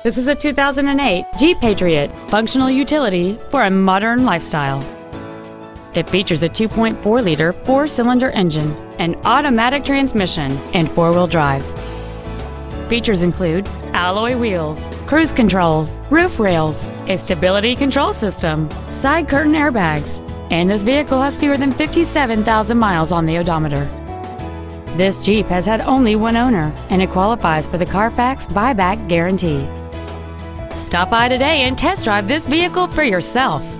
This is a 2008 Jeep Patriot, functional utility for a modern lifestyle. It features a 2.4-liter four-cylinder engine, an automatic transmission, and four-wheel drive. Features include alloy wheels, cruise control, roof rails, a stability control system, side curtain airbags, and this vehicle has fewer than 57,000 miles on the odometer. This Jeep has had only one owner, and it qualifies for the Carfax buyback guarantee. Stop by today and test drive this vehicle for yourself.